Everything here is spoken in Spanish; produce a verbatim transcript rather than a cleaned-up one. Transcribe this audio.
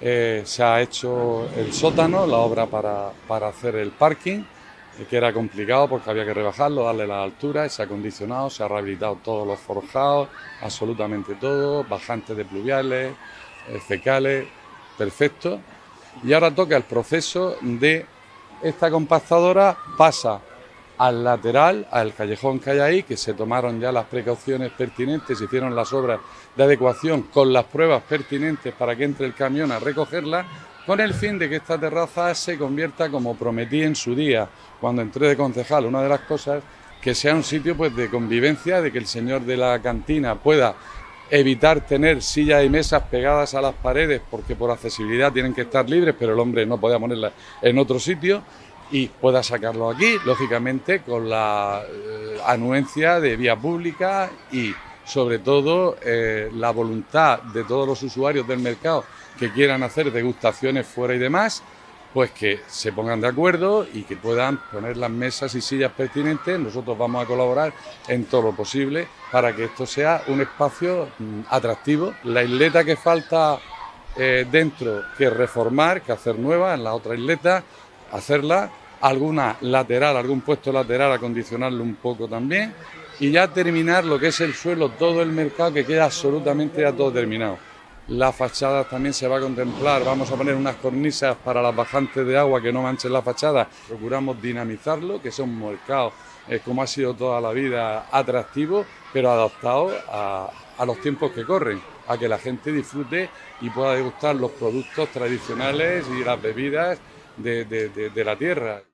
Eh, se ha hecho el sótano, la obra para, para hacer el parking, eh, que era complicado porque había que rebajarlo, darle la altura, y se ha acondicionado, se ha rehabilitado todos los forjados, absolutamente todo, bajantes de pluviales, eh, fecales, perfecto. Y ahora toca el proceso de esta compactadora, pasa al lateral, al callejón que hay ahí, que se tomaron ya las precauciones pertinentes, se hicieron las obras de adecuación con las pruebas pertinentes para que entre el camión a recogerla, con el fin de que esta terraza se convierta, como prometí en su día, cuando entré de concejal, una de las cosas, que sea un sitio pues de convivencia, de que el señor de la cantina pueda evitar tener sillas y mesas pegadas a las paredes, porque por accesibilidad tienen que estar libres, pero el hombre no podía ponerlas en otro sitio, y pueda sacarlo aquí, lógicamente con la eh, anuencia de vía pública y sobre todo eh, la voluntad de todos los usuarios del mercado que quieran hacer degustaciones fuera y demás, pues que se pongan de acuerdo y que puedan poner las mesas y sillas pertinentes. Nosotros vamos a colaborar en todo lo posible para que esto sea un espacio mm, atractivo. La isleta que falta eh, dentro, que reformar, que hacer nueva en la otra isleta, hacerla, alguna lateral, algún puesto lateral, acondicionarlo un poco también, y ya terminar lo que es el suelo, todo el mercado, que queda absolutamente ya todo terminado. Las fachadas también se va a contemplar, vamos a poner unas cornisas para las bajantes de agua que no manchen la fachada, procuramos dinamizarlo, que sea un mercado, eh, como ha sido toda la vida, atractivo, pero adaptado a, a los tiempos que corren, a que la gente disfrute y pueda degustar los productos tradicionales y las bebidas de, de, de, de la tierra.